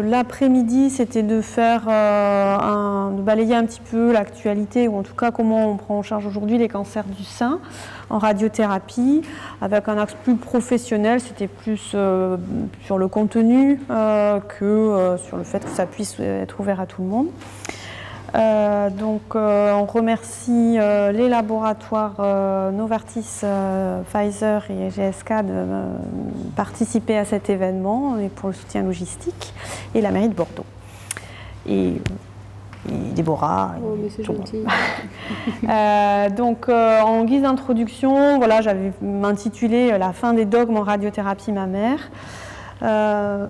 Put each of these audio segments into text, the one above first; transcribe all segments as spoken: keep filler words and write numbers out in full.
l'après-midi, c'était de faire, euh, un, de balayer un petit peu l'actualité, ou en tout cas comment on prend en charge aujourd'hui les cancers du sein en radiothérapie, avec un axe plus professionnel. C'était plus euh, sur le contenu euh, que euh, sur le fait que ça puisse être ouvert à tout le monde. Euh, donc euh, on remercie euh, les laboratoires euh, Novartis, euh, Pfizer et G S K de euh, participer à cet événement et pour le soutien logistique, et la mairie de Bordeaux. Et, et Déborah. Oh, mais c'est gentil. euh, donc euh, en guise d'introduction, voilà, j'avais intitulé La fin des dogmes en radiothérapie mammaire. Euh,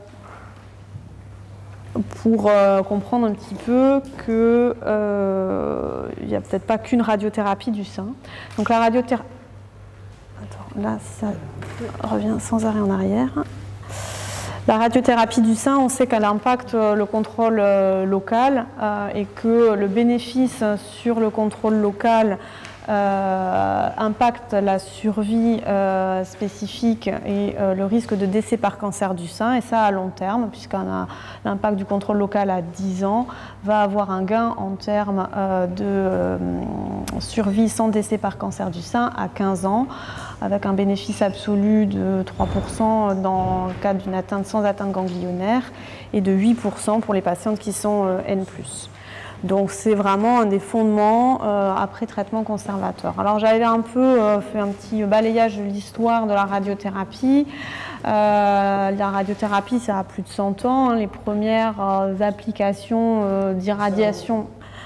pour euh, comprendre un petit peu qu'il euh, n'y a peut-être pas qu'une radiothérapie du sein. Donc la radiothérapie... Attends, là, ça revient sans arrêt en arrière. La radiothérapie du sein, on sait qu'elle impacte le contrôle euh, local euh, et que le bénéfice sur le contrôle local Euh, impacte la survie euh, spécifique et euh, le risque de décès par cancer du sein, et ça à long terme, puisqu'on a l'impact du contrôle local à dix ans, va avoir un gain en termes euh, de euh, survie sans décès par cancer du sein à quinze ans, avec un bénéfice absolu de trois pour cent dans le cas d'une atteinte sans atteinte ganglionnaire et de huit pour cent pour les patientes qui sont euh, N plus. Donc c'est vraiment un des fondements euh, après traitement conservateur. Alors j'avais un peu euh, fait un petit balayage de l'histoire de la radiothérapie. Euh, la radiothérapie, ça a plus de cent ans. Hein. Les premières euh, applications euh, d'irradiation...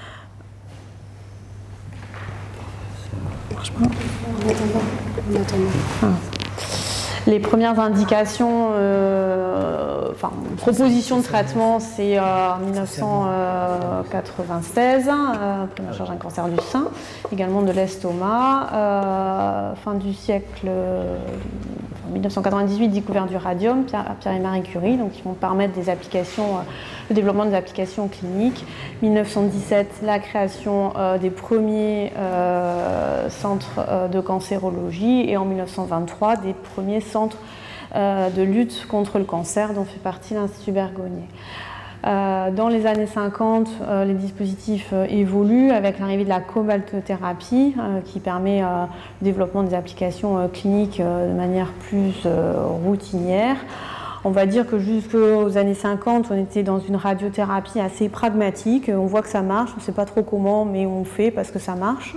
En attendant. Ah. Les premières indications, euh, enfin, proposition de traitement, c'est euh, en mille neuf cent quatre-vingt-seize, euh, prise en charge d'un cancer du sein, également de l'estomac, euh, fin du siècle, euh, mille neuf cent quatre-vingt-dix-huit, découverte du radium, Pierre, Pierre et Marie Curie, donc qui vont permettre des applications, euh, le développement des applications cliniques. mille neuf cent dix-sept, la création euh, des premiers euh, centres euh, de cancérologie, et en mille neuf cent vingt-trois, des premiers centres euh, de lutte contre le cancer dont fait partie l'Institut Bergonié. Euh, dans les années cinquante, euh, les dispositifs euh, évoluent avec l'arrivée de la cobaltothérapie euh, qui permet euh, le développement des applications euh, cliniques euh, de manière plus euh, routinière. On va dire que jusqu'aux années cinquante, on était dans une radiothérapie assez pragmatique. On voit que ça marche, on ne sait pas trop comment, mais on fait parce que ça marche.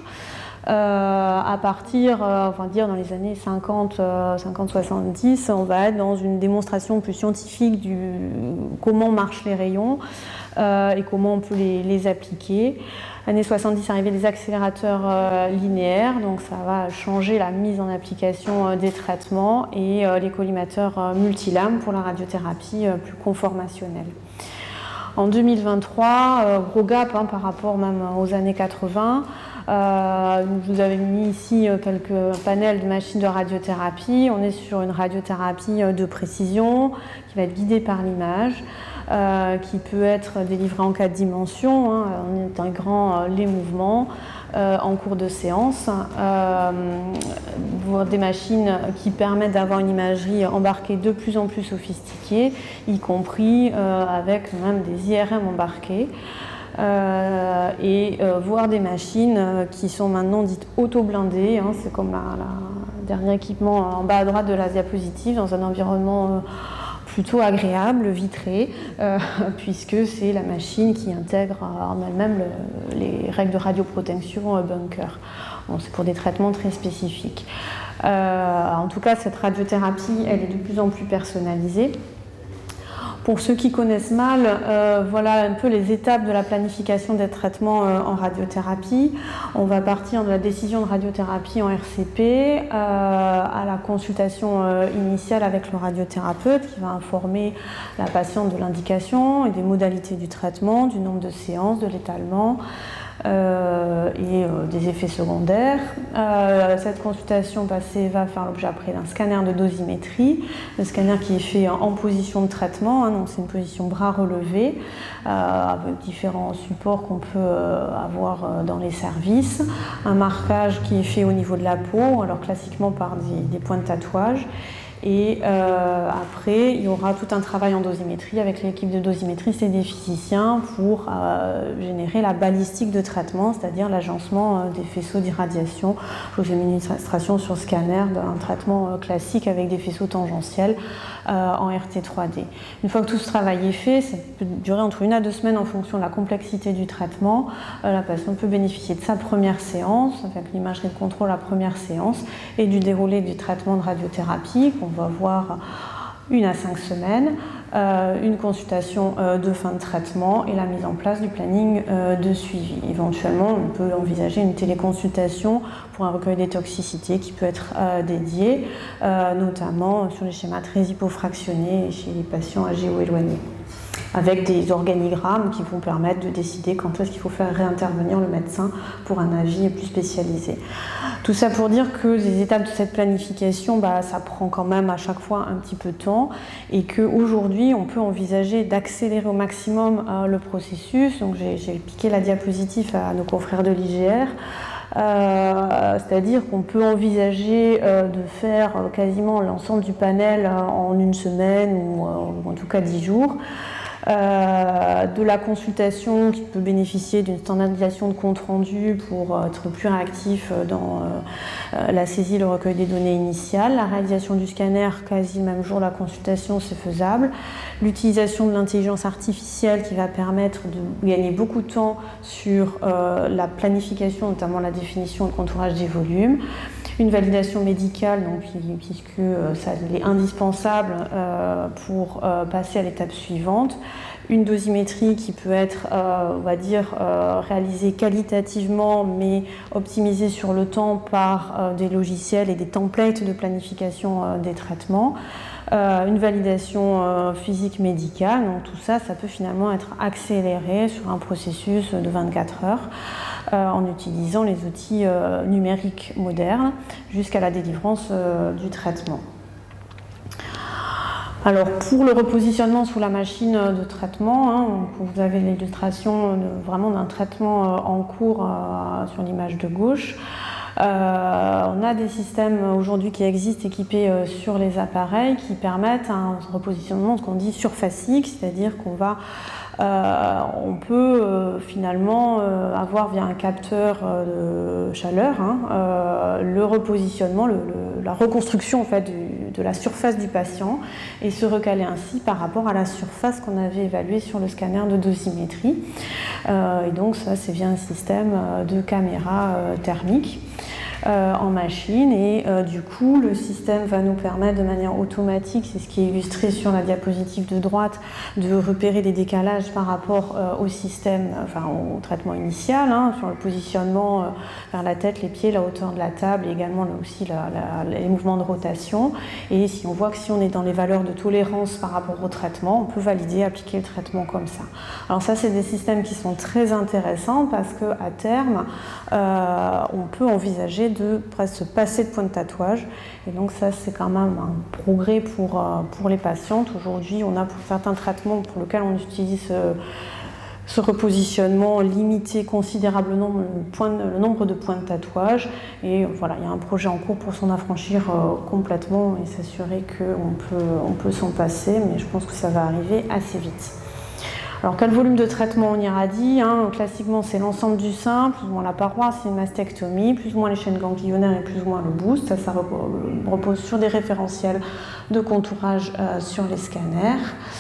Euh, à partir, euh, enfin dire dans les années cinquante soixante-dix, on va être dans une démonstration plus scientifique du comment marchent les rayons euh, et comment on peut les, les appliquer. Années soixante-dix, arrivée des accélérateurs euh, linéaires, donc ça va changer la mise en application euh, des traitements, et euh, les collimateurs euh, multilames pour la radiothérapie euh, plus conformationnelle. En deux mille vingt-trois, euh, gros gap hein, par rapport même aux années quatre-vingts. Euh, je vous avais mis ici euh, quelques panels de machines de radiothérapie. On est sur une radiothérapie euh, de précision qui va être guidée par l'image, euh, qui peut être délivrée en quatre dimensions, hein, en intégrant euh, les mouvements euh, en cours de séance. Euh, des machines qui permettent d'avoir une imagerie embarquée de plus en plus sophistiquée, y compris euh, avec même des I R M embarqués. Euh, et euh, voir des machines euh, qui sont maintenant dites auto-blindées, hein, c'est comme la, la dernier équipement en bas à droite de la diapositive, dans un environnement euh, plutôt agréable, vitré, euh, puisque c'est la machine qui intègre euh, en elle-même le, les règles de radioprotection euh, bunker. Bon, c'est pour des traitements très spécifiques. Euh, en tout cas, cette radiothérapie, elle est de plus en plus personnalisée. Pour ceux qui connaissent mal, euh, voilà un peu les étapes de la planification des traitements euh, en radiothérapie. On va partir de la décision de radiothérapie en R C P euh, à la consultation euh, initiale avec le radiothérapeute qui va informer la patiente de l'indication et des modalités du traitement, du nombre de séances, de l'étalement. Euh, et euh, des effets secondaires. Euh, cette consultation passée va faire l'objet après d'un scanner de dosimétrie, le scanner qui est fait en, en position de traitement, hein, donc c'est une position bras relevé, euh, avec différents supports qu'on peut euh, avoir euh, dans les services, un marquage qui est fait au niveau de la peau, alors classiquement par des, des points de tatouage, Et euh, après, il y aura tout un travail en dosimétrie avec l'équipe de dosimétristes et des physiciens pour euh, générer la balistique de traitement, c'est-à-dire l'agencement euh, des faisceaux d'irradiation. Je vous ai mis une illustration sur scanner d'un traitement euh, classique avec des faisceaux tangentiels euh, en R T trois D. Une fois que tout ce travail est fait, ça peut durer entre une à deux semaines en fonction de la complexité du traitement. Euh, la patiente peut bénéficier de sa première séance, avec l'imagerie de contrôle la première séance, et du déroulé du traitement de radiothérapie qu'on va voir une à cinq semaines, euh, une consultation euh, de fin de traitement et la mise en place du planning euh, de suivi. Éventuellement, on peut envisager une téléconsultation pour un recueil des toxicités qui peut être euh, dédié, euh, notamment sur les schémas très hypofractionnés chez les patients âgés ou éloignés, avec des organigrammes qui vont permettre de décider quand est-ce qu'il faut faire réintervenir le médecin pour un avis plus spécialisé. Tout ça pour dire que les étapes de cette planification, bah, ça prend quand même à chaque fois un petit peu de temps et qu'aujourd'hui, on peut envisager d'accélérer au maximum euh, le processus. Donc j'ai piqué la diapositive à nos confrères de l'I G R. Euh, c'est-à-dire qu'on peut envisager euh, de faire euh, quasiment l'ensemble du panel euh, en une semaine ou, euh, ou en tout cas dix jours. Euh, de la consultation qui peut bénéficier d'une standardisation de compte rendu pour être plus réactif dans euh, la saisie et le recueil des données initiales. La réalisation du scanner, quasi le même jour la consultation, c'est faisable. L'utilisation de l'intelligence artificielle qui va permettre de gagner beaucoup de temps sur euh, la planification, notamment la définition et le contourage des volumes. Une validation médicale, donc, puisque euh, ça est indispensable euh, pour euh, passer à l'étape suivante. Une dosimétrie qui peut être, euh, on va dire, euh, réalisée qualitativement, mais optimisée sur le temps par euh, des logiciels et des templates de planification euh, des traitements. Euh, une validation euh, physique médicale, donc tout ça, ça peut finalement être accéléré sur un processus de vingt-quatre heures euh, en utilisant les outils euh, numériques modernes jusqu'à la délivrance euh, du traitement. Alors pour le repositionnement sous la machine de traitement, hein, vous avez l'illustration vraiment d'un traitement euh, en cours euh, sur l'image de gauche. Euh, on a des systèmes aujourd'hui qui existent équipés euh, sur les appareils qui permettent un repositionnement, ce qu'on dit surfacique, c'est-à-dire qu'on va Euh, on peut euh, finalement euh, avoir via un capteur euh, de chaleur hein, euh, le repositionnement, le, le, la reconstruction en fait, du, de la surface du patient et se recaler ainsi par rapport à la surface qu'on avait évaluée sur le scanner de dosimétrie. Euh, et donc ça c'est via un système de caméra euh, thermique. Euh, en machine et euh, du coup le système va nous permettre de manière automatique, c'est ce qui est illustré sur la diapositive de droite, de repérer les décalages par rapport euh, au système, enfin au traitement initial, hein, sur le positionnement euh, vers la tête, les pieds, la hauteur de la table et également là aussi la, la, les mouvements de rotation. Et si on voit que si on est dans les valeurs de tolérance par rapport au traitement, on peut valider, appliquer le traitement comme ça. Alors ça c'est des systèmes qui sont très intéressants parce qu'à terme euh, on peut envisager de presque se passer de point de tatouage et donc ça c'est quand même un progrès pour, pour les patientes. Aujourd'hui on a pour certains traitements pour lesquels on utilise ce, ce repositionnement limité considérablement le, point, le nombre de points de tatouage et voilà il y a un projet en cours pour s'en affranchir euh, complètement et s'assurer qu'on peut, on peut s'en passer, mais je pense que ça va arriver assez vite. Alors quel volume de traitement on irradie hein, classiquement c'est l'ensemble du sein, plus ou moins la paroi, c'est une mastectomie, plus ou moins les chaînes ganglionnaires et plus ou moins le boost. Ça, ça repose sur des référentiels de contourage euh, sur les scanners.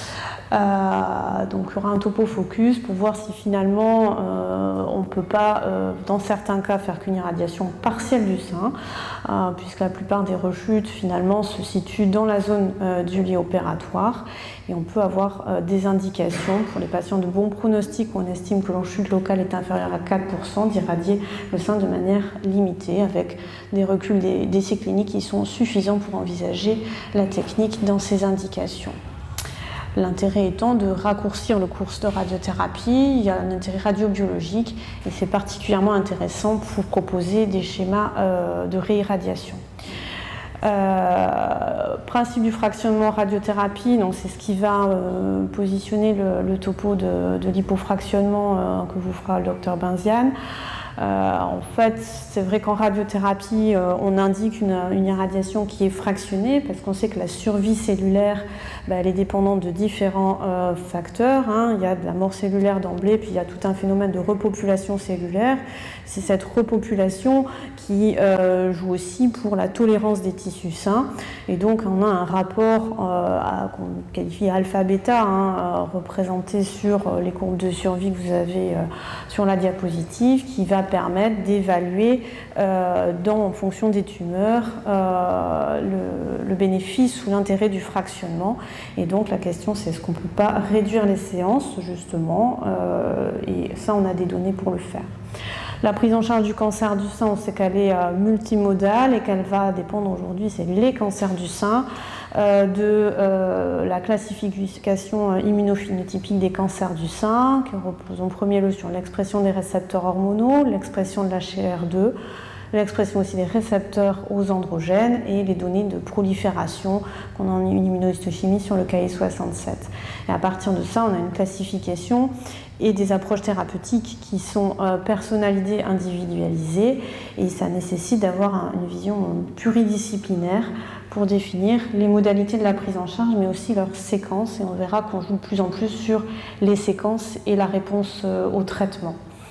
Euh, donc il y aura un topo focus pour voir si finalement euh, on ne peut pas euh, dans certains cas faire qu'une irradiation partielle du sein euh, puisque la plupart des rechutes finalement se situent dans la zone euh, du lit opératoire et on peut avoir euh, des indications pour les patients de bon pronostic où on estime que l'enchute locale est inférieure à quatre pour cent d'irradier le sein de manière limitée avec des reculs d'essais cliniques qui sont suffisants pour envisager la technique dans ces indications. L'intérêt étant de raccourcir le cours de radiothérapie, il y a un intérêt radiobiologique et c'est particulièrement intéressant pour proposer des schémas euh, de réirradiation. Euh, principe du fractionnement radiothérapie, c'est ce qui va euh, positionner le, le topo de, de l'hypofractionnement euh, que vous fera le docteur Benziane. Euh, en fait, c'est vrai qu'en radiothérapie, euh, on indique une, une irradiation qui est fractionnée parce qu'on sait que la survie cellulaire, bah, elle est dépendante de différents euh, facteurs. Hein. Il y a de la mort cellulaire d'emblée, puis il y a tout un phénomène de repopulation cellulaire. C'est cette repopulation qui euh, joue aussi pour la tolérance des tissus sains. Et donc, on a un rapport euh, qu'on qualifie alpha-bêta, hein, euh, représenté sur les courbes de survie que vous avez euh, sur la diapositive, qui va permettre d'évaluer euh, en fonction des tumeurs euh, le, le bénéfice ou l'intérêt du fractionnement. Et donc la question c'est est-ce qu'on ne peut pas réduire les séances justement euh, et ça on a des données pour le faire. La prise en charge du cancer du sein, on sait qu'elle est euh, multimodale et qu'elle va dépendre aujourd'hui, c'est les cancers du sein, euh, de euh, la classification immunophénotypique des cancers du sein, qui repose en premier lieu sur l'expression des récepteurs hormonaux, l'expression de la H R deux, l'expression aussi des récepteurs aux androgènes et les données de prolifération qu'on a en immunohistochimie sur le K I soixante-sept. Et à partir de ça, on a une classification et des approches thérapeutiques qui sont euh, personnalisées, individualisées, et ça nécessite d'avoir un, une vision pluridisciplinaire pour définir les modalités de la prise en charge, mais aussi leurs séquences, et on verra qu'on joue de plus en plus sur les séquences et la réponse euh, au traitement.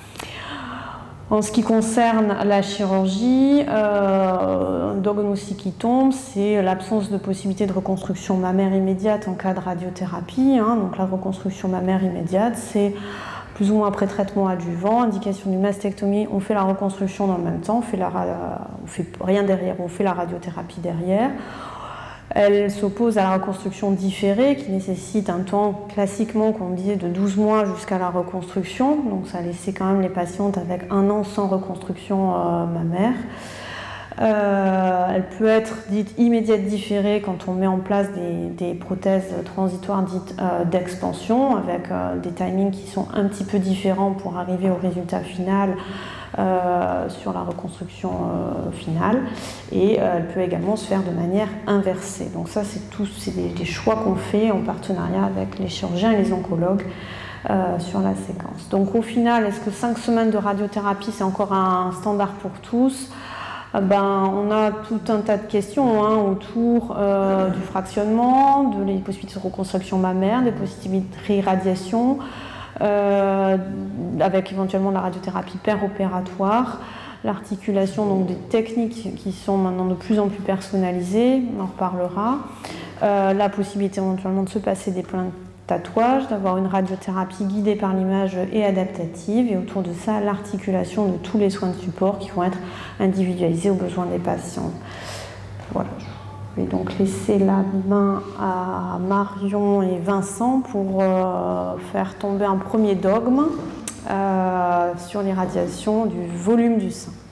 En ce qui concerne la chirurgie, euh, un dogme aussi qui tombe, c'est l'absence de possibilité de reconstruction mammaire immédiate en cas de radiothérapie. Hein. Donc la reconstruction mammaire immédiate, c'est plus ou moins après traitement adjuvant, indication d'une mastectomie, on fait la reconstruction dans le même temps, on fait, la, on fait rien derrière, on fait la radiothérapie derrière. Elle s'oppose à la reconstruction différée qui nécessite un temps classiquement, comme on disait, de douze mois jusqu'à la reconstruction. Donc ça laissait quand même les patientes avec un an sans reconstruction euh, mammaire. Euh, elle peut être dite immédiate différée quand on met en place des, des prothèses transitoires dites euh, d'expansion avec euh, des timings qui sont un petit peu différents pour arriver au résultat final euh, sur la reconstruction euh, finale, et euh, elle peut également se faire de manière inversée. Donc ça c'est tout, c'est des, des choix qu'on fait en partenariat avec les chirurgiens et les oncologues euh, sur la séquence. Donc au final, est-ce que cinq semaines de radiothérapie c'est encore un standard pour tous? Ben, on a tout un tas de questions hein, autour euh, du fractionnement, de les possibilités de reconstruction mammaire, des possibilités de réirradiation, euh, avec éventuellement la radiothérapie péropératoire, l'articulation donc des techniques qui sont maintenant de plus en plus personnalisées, on en reparlera, euh, la possibilité éventuellement de se passer des plans de tatouage, d'avoir une radiothérapie guidée par l'image et adaptative, et autour de ça l'articulation de tous les soins de support qui vont être individualisés aux besoins des patients. Voilà, je vais donc laisser la main à Marion et Vincent pour euh, faire tomber un premier dogme euh, sur l'irradiation du volume du sein.